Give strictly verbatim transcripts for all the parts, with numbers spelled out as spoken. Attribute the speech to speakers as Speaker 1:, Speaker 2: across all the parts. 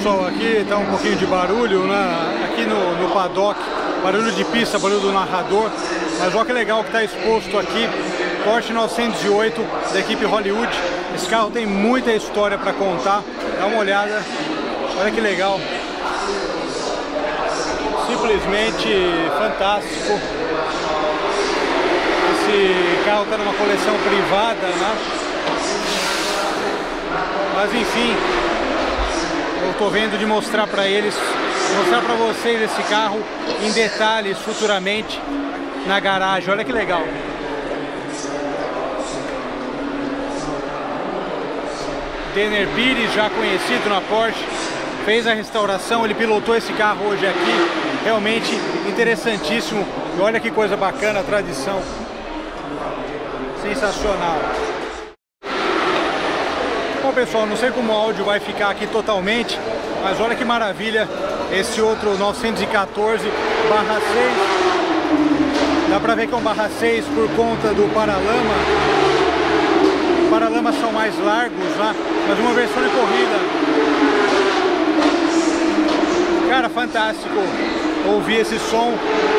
Speaker 1: pessoal, aqui tá um pouquinho de barulho, né? Aqui no, no paddock, barulho de pista, barulho do narrador, mas olha que legal que está exposto aqui, Porsche novecentos e oito da equipe Hollywood. Esse carro tem muita história para contar, dá uma olhada, olha que legal, simplesmente fantástico. Esse carro está numa coleção privada, né? Mas enfim, eu estou vendo de mostrar para eles, mostrar para vocês esse carro em detalhes futuramente na garagem. Olha que legal. Denner Pires, já conhecido na Porsche, fez a restauração, ele pilotou esse carro hoje aqui, realmente interessantíssimo. E olha que coisa bacana, a tradição, sensacional. Bom pessoal, não sei como o áudio vai ficar aqui totalmente, mas olha que maravilha esse outro novecentos e quatorze barra seis. Dá pra ver que é um barra seis por conta do paralama. Os paralamas são mais largos, né? Mas uma versão de corrida. Cara, fantástico ouvir esse som.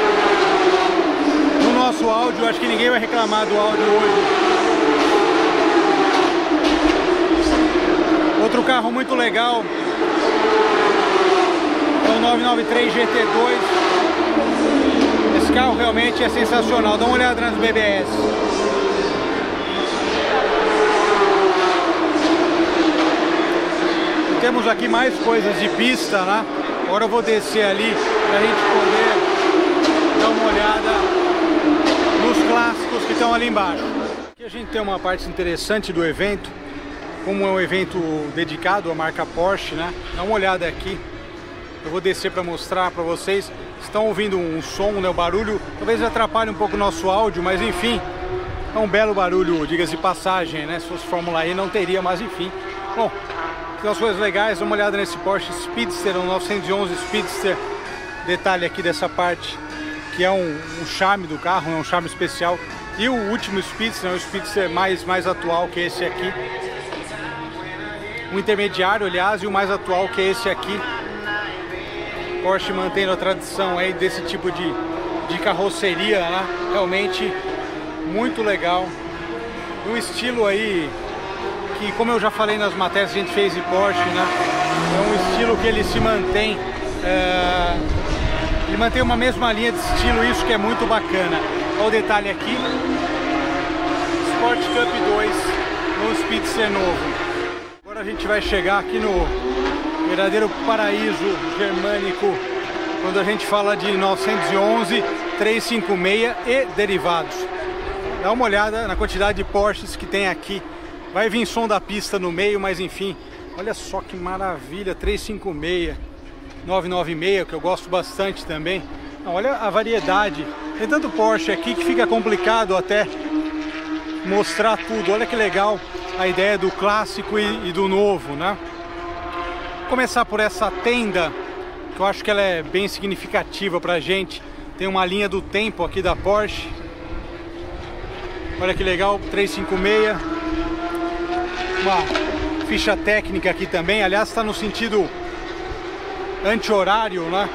Speaker 1: No nosso áudio, acho que ninguém vai reclamar do áudio hoje. Outro carro muito legal é o nove nove três G T dois. Esse carro realmente é sensacional. Dá uma olhada nas B B S. E temos aqui mais coisas de pista, né? Agora eu vou descer ali para a gente poder dar uma olhada nos clássicos que estão ali embaixo. Aqui a gente tem uma parte interessante do evento. Como é um evento dedicado à marca Porsche, né? Dá uma olhada aqui. Eu vou descer para mostrar para vocês. Estão ouvindo um som, né? O barulho talvez atrapalhe um pouco o nosso áudio, mas enfim, é um belo barulho, diga-se de passagem, né? Se fosse Fórmula E não teria, mas enfim. Bom, tem umas coisas legais. Dá uma olhada nesse Porsche Speedster, um novecentos e onze Speedster. Detalhe aqui dessa parte, que é um, um charme do carro, é um charme especial. E o último Speedster, né? O Speedster mais, mais atual, que é esse aqui. O intermediário, aliás, e o mais atual, que é esse aqui. Porsche mantendo a tradição aí desse tipo de, de carroceria, né? Realmente muito legal. Um estilo aí que, como eu já falei nas matérias que a gente fez de Porsche, né? É um estilo que ele se mantém, é... ele mantém uma mesma linha de estilo, isso que é muito bacana. Olha o detalhe aqui, Sport Cup dois no Speedster novo. Agora a gente vai chegar aqui no verdadeiro paraíso germânico, quando a gente fala de novecentos e onze, trezentos e cinquenta e seis e derivados. Dá uma olhada na quantidade de Porsches que tem aqui. Vai vir som da pista no meio, mas enfim, olha só que maravilha, trezentos e cinquenta e seis, novecentos e noventa e seis, que eu gosto bastante também. Não, olha a variedade, tem tanto Porsche aqui que fica complicado até mostrar tudo. Olha que legal a ideia do clássico e, e do novo, né? Vou começar por essa tenda, que eu acho que ela é bem significativa pra gente. Tem uma linha do tempo aqui da Porsche. Olha que legal, trezentos e cinquenta e seis. Uma ficha técnica aqui também, aliás está no sentido anti-horário, né?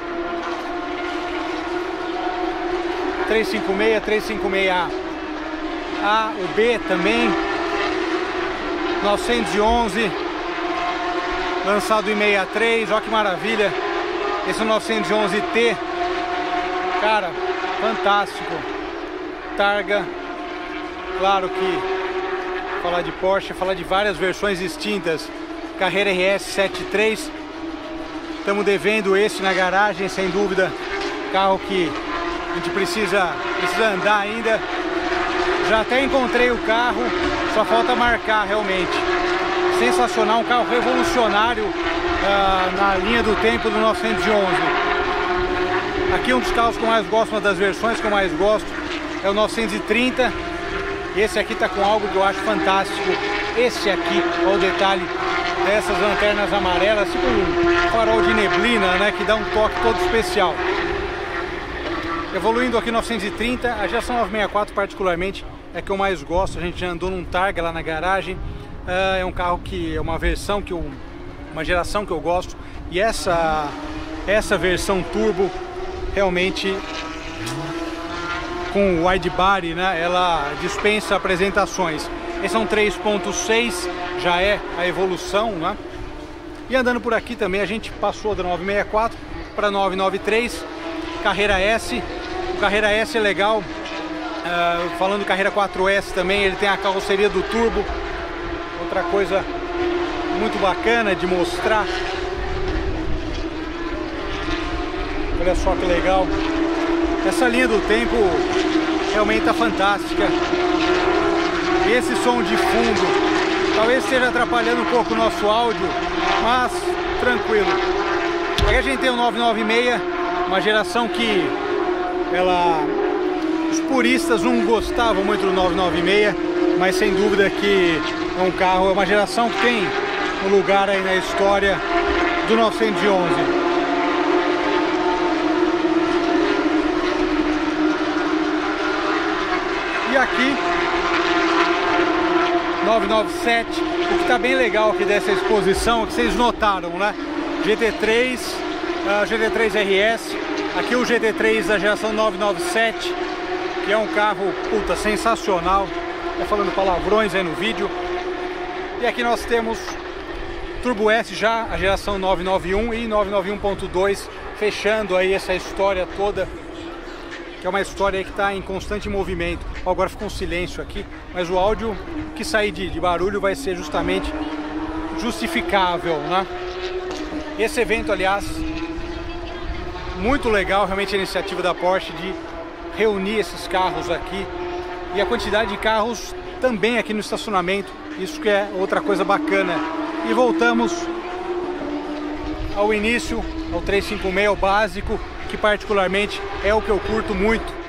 Speaker 1: trezentos e cinquenta e seis, trezentos e cinquenta e seis A. A, o B também. novecentos e onze, lançado em sessenta e três, olha que maravilha. Esse é o novecentos e onze T, cara, fantástico. Targa, claro que falar de Porsche, falar de várias versões distintas. Carrera R S setenta e três, estamos devendo esse na garagem, sem dúvida. Carro que a gente precisa, precisa andar ainda. Já até encontrei o carro, só falta marcar realmente. Sensacional, um carro revolucionário uh, na linha do tempo do novecentos e onze. Aqui um dos carros que eu mais gosto, uma das versões que eu mais gosto, é o novecentos e trinta. E esse aqui tá com algo que eu acho fantástico. Esse aqui, olha o detalhe dessas lanternas amarelas, tipo um farol de neblina, né, que dá um toque todo especial. Evoluindo aqui novecentos e trinta, a geração novecentos e sessenta e quatro particularmente é que eu mais gosto. A gente já andou num Targa lá na garagem. Uh, é um carro que é uma versão que eu, uma geração que eu gosto. E essa, essa versão turbo realmente com o wide body, né, ela dispensa apresentações. Esse é um três ponto seis, já é a evolução, né? E andando por aqui também a gente passou da nove sessenta e quatro para nove nove três, Carrera S. O Carrera S é legal, uh, falando do Carrera quatro S também, ele tem a carroceria do turbo, outra coisa muito bacana de mostrar. Olha só que legal, essa linha do tempo realmente está fantástica. E esse som de fundo talvez esteja atrapalhando um pouco o nosso áudio, mas tranquilo. Aqui a gente tem o nove nove seis, uma geração que ela, os puristas não gostavam muito do nove nove seis, mas sem dúvida que é um carro, é uma geração que tem um lugar aí na história do novecentos e onze. E aqui nove nove sete, o que está bem legal aqui dessa exposição, que vocês notaram, né? G T três, uh, G T três R S, aqui o G T três da geração nove nove sete, que é um carro, puta, sensacional. Tá falando palavrões aí no vídeo. E aqui nós temos Turbo S já, a geração nove nove um e nove nove um ponto dois, fechando aí essa história toda, que é uma história aí que está em constante movimento. Agora ficou um silêncio aqui, mas o áudio que sair de, de barulho vai ser justamente justificável, né? Esse evento, aliás, muito legal, realmente a iniciativa da Porsche de reunir esses carros aqui, e a quantidade de carros também aqui no estacionamento, isso que é outra coisa bacana. E voltamos ao início, ao trezentos e cinquenta e seis, o básico, que particularmente é o que eu curto muito.